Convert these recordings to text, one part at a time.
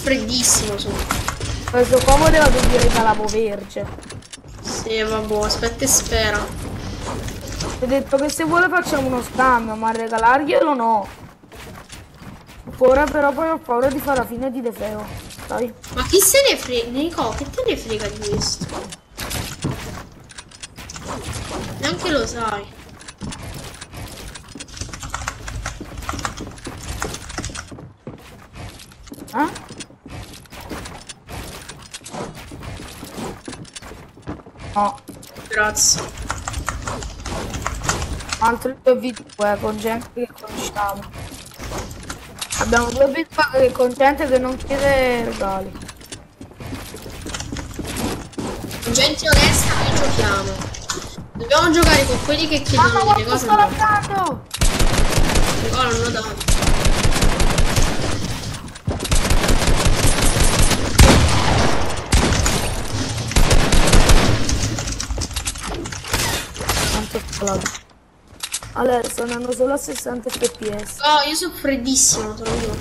freddissimo su. Questo qua voleva che vi regalavo verge. Sì, vabbè, aspetta e spera. Ho detto che se vuole facciamo uno scambio, ma regalarglielo no. Ora però poi ho paura di fare la fine di Defeo. Dai. Ma chi se ne frega? Nico, che te ne frega di questo? Neanche lo sai. No. Grazie. Altri 2 video con gente che conosciamo. Abbiamo 2 video con gente che non chiede regali. Con gente onesta noi giochiamo. Dobbiamo giocare con quelli che chiedono delle cose. Ma no, non hanno dato. Allora, sto andando solo a 60 fps. Oh, io sono freddissimo, sono io.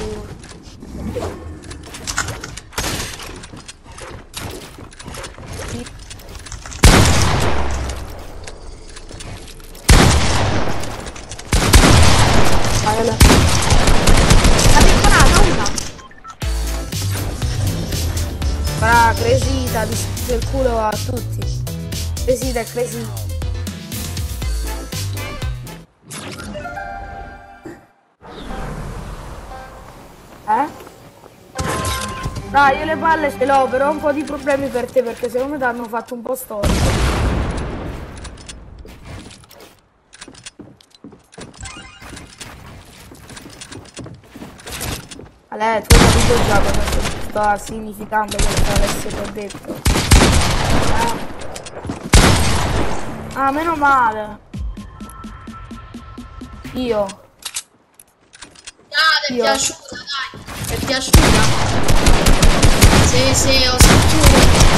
La picconata, una. Brava, Cresita, distrugge il culo a tutti. Cresita e Cresita. Dai, io le palle ce l'ho, però ho un po' di problemi per te, perché secondo me ti hanno fatto un po' storico. Ale, tu hai capito già cosa sta significando questo adesso che ho detto. Ah, meno male. Io. Ah, ti è piaciuta, dai. Ti è piaciuta? Sì, ho sentito.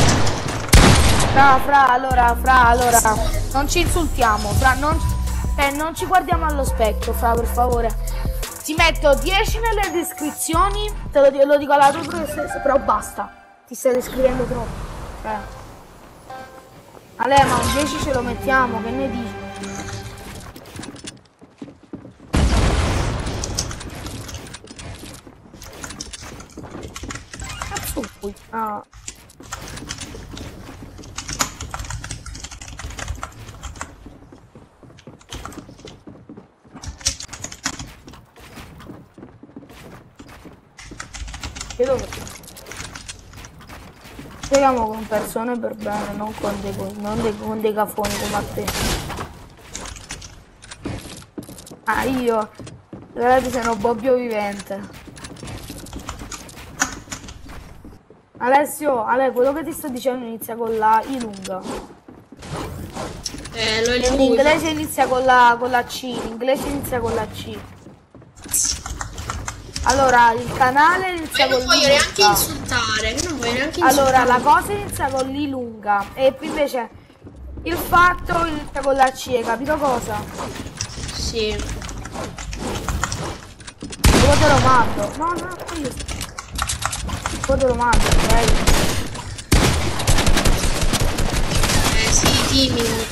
Allora, non ci insultiamo, non ci guardiamo allo specchio, per favore. Ti metto 10 nelle descrizioni, lo dico alla tua professoressa, però basta, ti stai descrivendo troppo. Ale, ma un 10 ce lo mettiamo, che ne dici? Cazzo vuoi? Ah. Dove? Giochiamo con persone per bene, non con dei cafoni come a te. Ah, io? Guardate, sono Bobbio vivente. Alessio, quello che ti sto dicendo inizia con la I lunga. In inglese inizia con la C, in inglese inizia con la C. Allora, il canale inizia con l'I lunga. Non voglio neanche insultare, Allora, la cosa inizia con l'I lunga e invece il fatto inizia con la C, hai capito cosa? Sì. Poi te lo mando. No, poi te lo mando, ok? Sì, dimmi,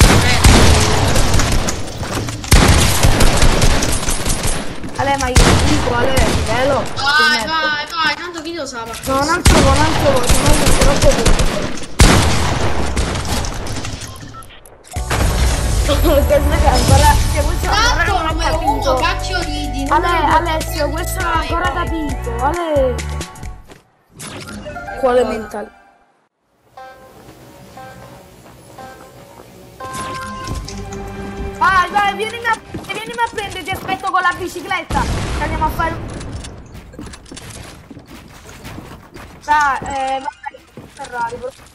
Ale, ma io dico, Ale, velo. Vai, tanto video sa. No, non gioco, se no io troppo Tanto numero uno, cacchio ridi. Alessio, questo non ho ancora capito. Ale. Quale mentale? Vai, vienimi a prendere, ti aspetto con la bicicletta. Andiamo a fare. Vai, Ferrari.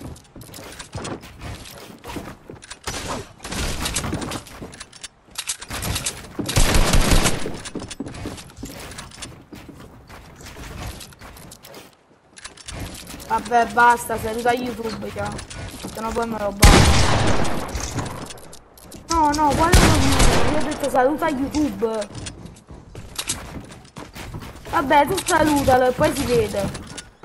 Vabbè, basta, saluta YouTube, già. Se no poi me lo banno. No, quale video? Io ho detto saluta YouTube. Vabbè, tu salutalo e poi si vede.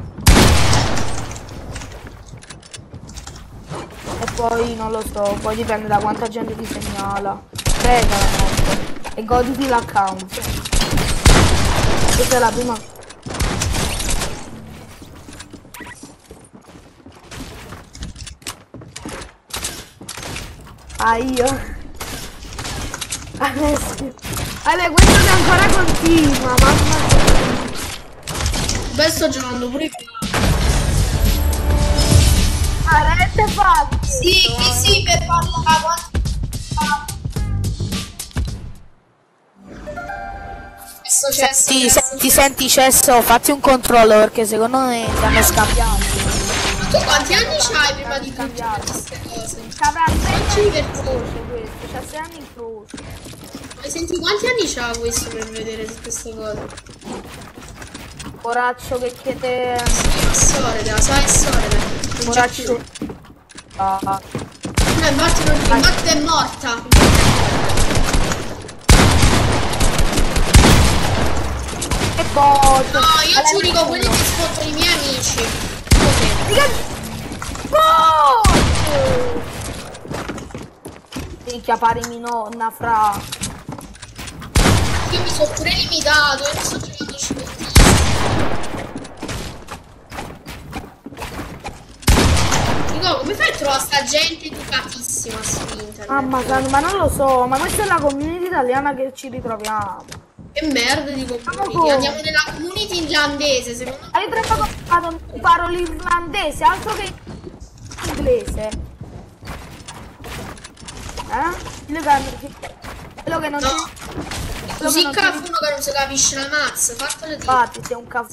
poi non lo so, poi dipende da quanta gente ti segnala. Prega la notte e goditi l'account. Questa è la prima. Ah, io. Adesso. Allora, questo che ancora continua, mamma mia. Beh, sto giocando pure io. Rete fatti. Sì, per parlare. Senti Cesso, fatti un controllo perché secondo me ti hanno scambiato. Tu quanti anni c'hai prima di Scambiato. queste cose? Avrà 6 anni in divertito. croce questo, c'ha 6 anni in croce. Ma senti quanti anni c'ha questo per vedere queste cose? Poraccio che chiede. Soreda, sai soreda. Poraccio. Ah. No, infatti è morta. E poi. No, io giudico quelli che scontrano i miei amici. Minchia, parimi nonna, fra. Io mi sono pure limitato, io non sto giocando 50. Dico, come fai a trovare sta gente educatissima su internet? Mamma mia, ma non lo so, ma questa è la community italiana che ci ritroviamo. Che merda di community. Andiamo nella community irlandese, secondo me. Hai trovato imparo l'irlandese, altro che inglese. Quello che non No. ti. Così cafuno che non si capisce la mazza, fatelo dire. Infatti, sei un caffè.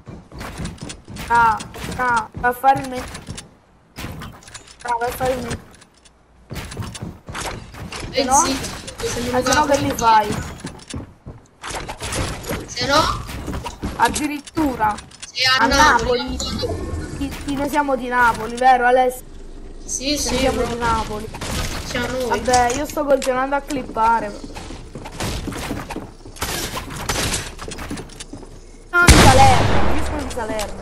Va a fare il mento. Va a fare il mento. E no? zitto, se Ma se no che li fai? Se no, Addirittura. sei a Napoli. Noi siamo di Napoli, vero Alessio? Sì, sì, Siamo bro. di Napoli. Siamo noi. Vabbè, io sto continuando a clippare. Sono di Salerno, io sono di Salerno.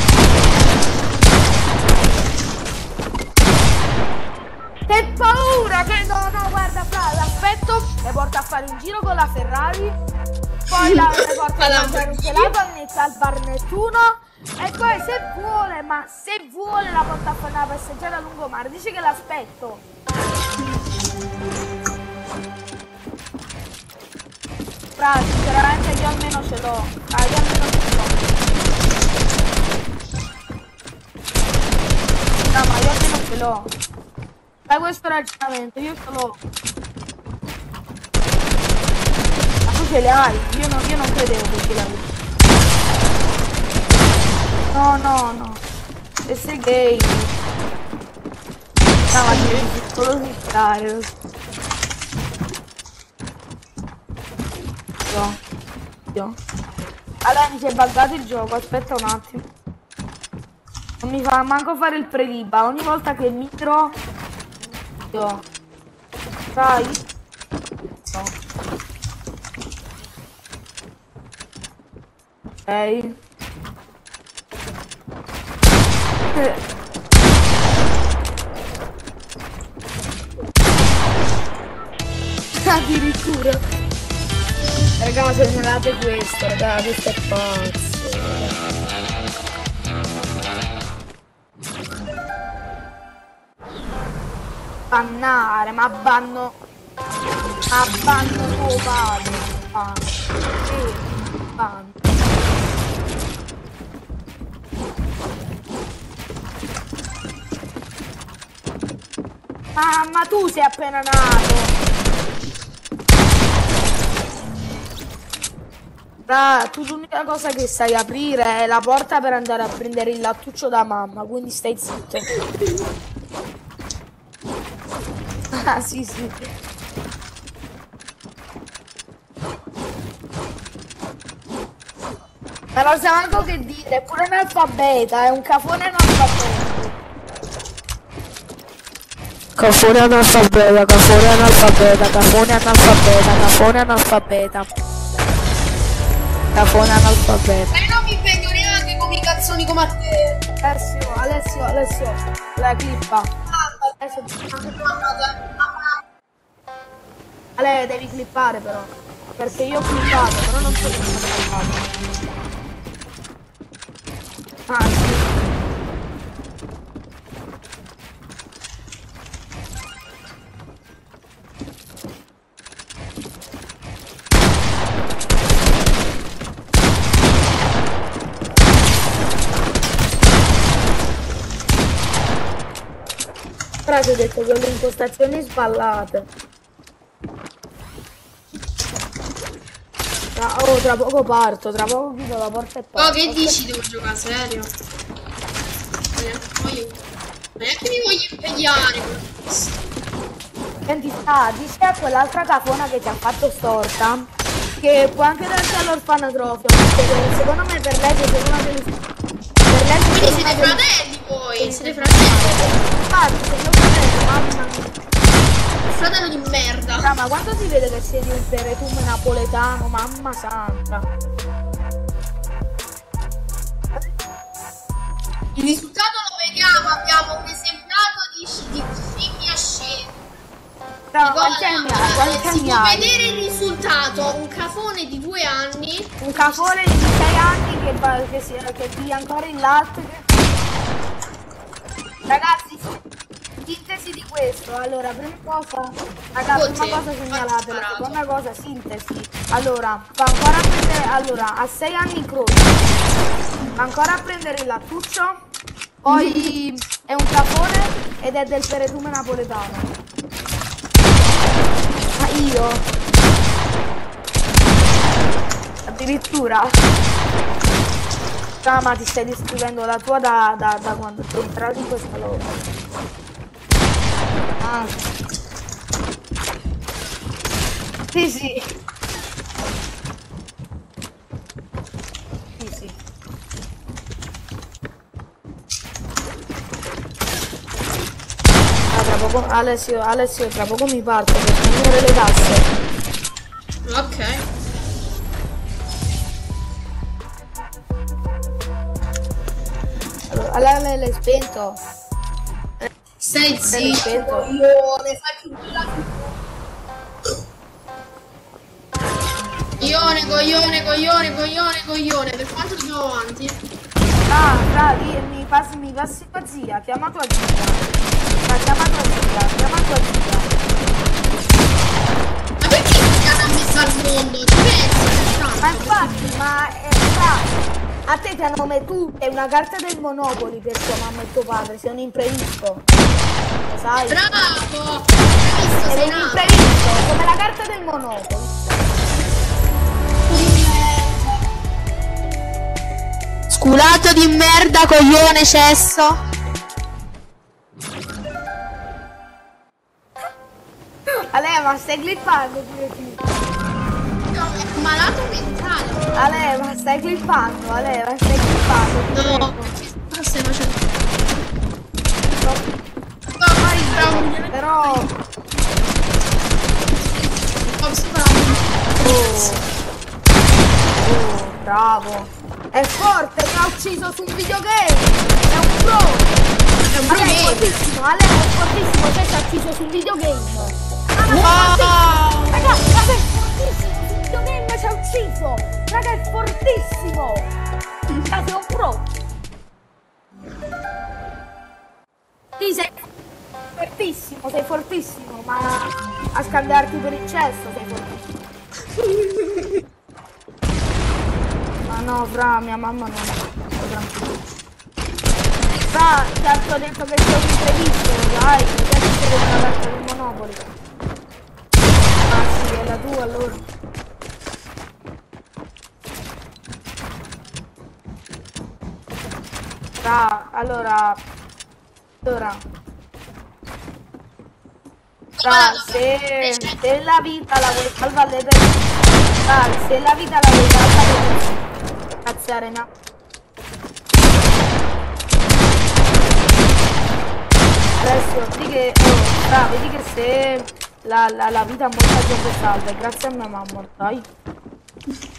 Che paura che no, guarda fra, l'aspetto e porta a fare un giro con la Ferrari, poi la porta a mangiare un gelato al bar Nettuno e poi se vuole la porta a fare una passeggiata a lungomare, dice che l'aspetto. Fra, sinceramente io almeno ce l'ho. Io almeno ce l'ho. No, ma io almeno ce l'ho. Fai questo ragionamento, io ce l'ho. Ma tu ce le hai? Io non credevo che ce l'avevi. No. E sei gay. No, ma ti devi solo stare. Io. Allora mi si è buggato il gioco, aspetta un attimo. Non mi fa manco fare il prediba, ogni volta che miro. Io. Sai? No. Ok. Addirittura. Raga, ma segnalate questo, raga, questo è pazzo. Bannare, ma banno tuo padre. Banno. Ma tu sei appena nato. Tu l'unica cosa che sai aprire è la porta per andare a prendere il lattuccio da mamma, quindi stai zitto. Ah sì. Ma non sa manco che dire, è pure analfabeta, è un cafone analfabeta. Cafone analfabeta. Cafone analfabeta. Ma io non mi impegno neanche con i cazzoni come a te. Alessio, la clippa. Mamma Adesso Ale, devi clippare però. Perché io ho clippato, però non so come ho clippato. Ah, sì. Però ti ho detto che ho le impostazioni sballate. Oh, tra poco parto, tra poco chiudo la porta e parto. Oh, che dici? Devo giocare serio? Neanche mi voglio impegnare con questo. Senti, dici a quell'altra cafona che ti ha fatto storta che può anche darsi all'orfanotrofio, perché secondo me per lei siete una delle... Per lei Quindi siete fratelli voi, siete fratelli. Infatti, se io fratello, mamma mia. Fratello di merda. Ma quando si vede che sei di un peretume napoletano, mamma santa. Il risultato lo vediamo, abbiamo un esemplato di scimmia scena. Quanti anni Si può hai? vedere il risultato, un cafone di 2 anni. Un cafone di 6 anni che piglia ancora il latte. Ragazzi, sintesi di questo. Allora, prima cosa, ragazzi, prima cosa segnalatela. Seconda cosa, sintesi. Allora, va ancora a prendere, allora, a 6 anni croce. Va ancora a prendere il lattuccio. Poi è un cafone ed è del peretume napoletano. Ma io addirittura ma ti stai descrivendo la tua da quando sei entrato in questa lotta. Ah. Sì sì. Sì sì. Tra poco Alessio tra poco mi parto per finire le casse. Ok. Allora l'hai spento. Stai zitto. Spento. Io ne faccio quella. Coglione. Per quanto andiamo avanti? Mi passi tua zia, chiama tua zia. Chiama tua zia. Ma perché mi hanno messo al mondo? Ci pensi? Ma infatti, a te ti hanno messo tu è una carta del Monopoli per tua mamma e tuo padre, sei un imprevisto. Lo sai? Bravo! Sei un imprevisto, come la carta del Monopoli. Sculato di merda, coglione, cesso. Ale, ma stai clippando pure tu. No, è malato mentale. Ale, ma stai clippando, No, però stai facendo. No, però... bravo. È forte, mi ha ucciso su un videogame. È un pro. Ale è fortissimo, cioè si è ucciso sul videogame. Wow! Raga, è fortissimo, sul videogame ci ha ucciso. Raga, è fortissimo. Raga, sei un pro. Sì, sei fortissimo, ma a scambiarti per il cesso sei fortissimo. Ma no, fra, mia mamma non è tranquillo. Fra, ti ho detto che sei un imprevisto, dai, mi piace che una carta del Monopoli. Ah sì, è la tua allora. Fra, allora... Se la vita la vuoi salvare per... se la vita la vuoi salvare per... Cazzare, no. Adesso, vedi che se la vita molta gente salva, grazie a mia mamma, dai.